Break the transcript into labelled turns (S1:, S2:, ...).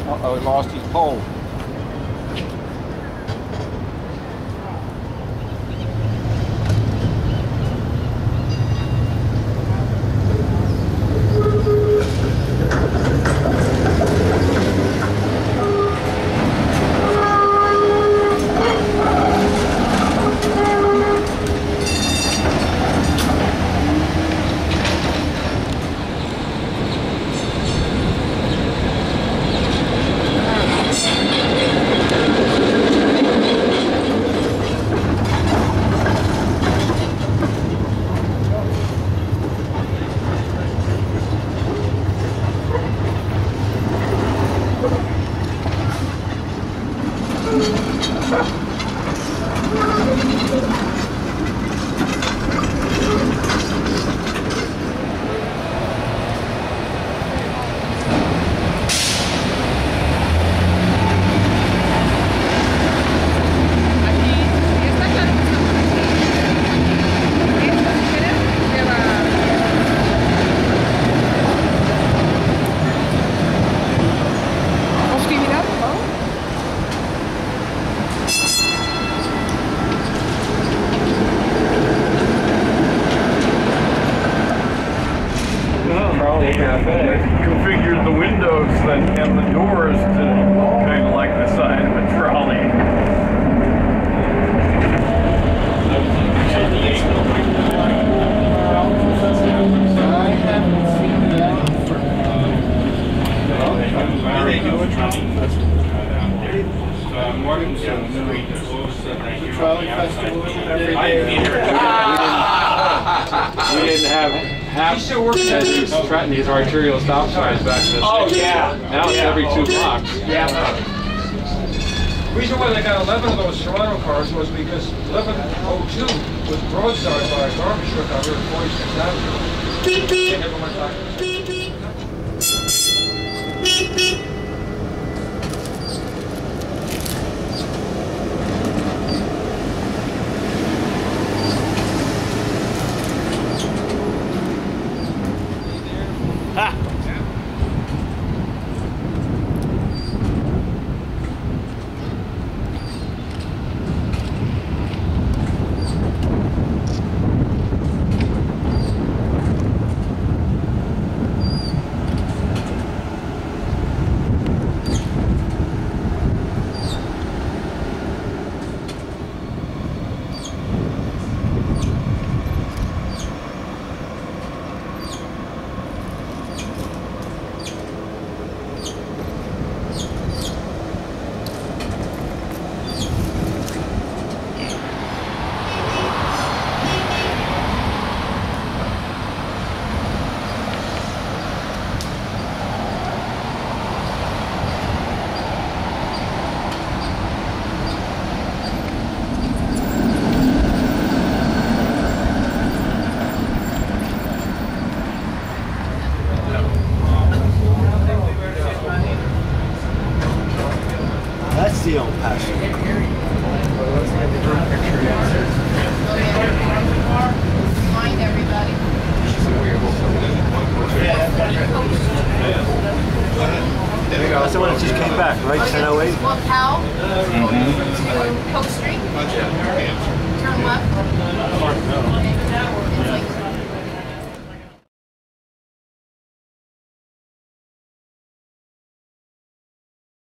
S1: Uh-oh, he lost his pole.
S2: Configured the windows and the doors to kind of like the side of a trolley.
S1: I haven't seen that for trolley festival every day.
S3: We didn't have half these arterial stop signs back in the 60s.
S4: Oh, yeah.
S3: Now it's every 2 blocks.
S4: Yeah.
S5: The reason why they got 11 of those Toronto cars was because 1102 was broadsided by a garbage truck out here at 46th Avenue.
S6: That's the old passion.
S7: Remind everybody.
S6: That's the one that just came back, right? 10:08?
S7: Well, Cal, going to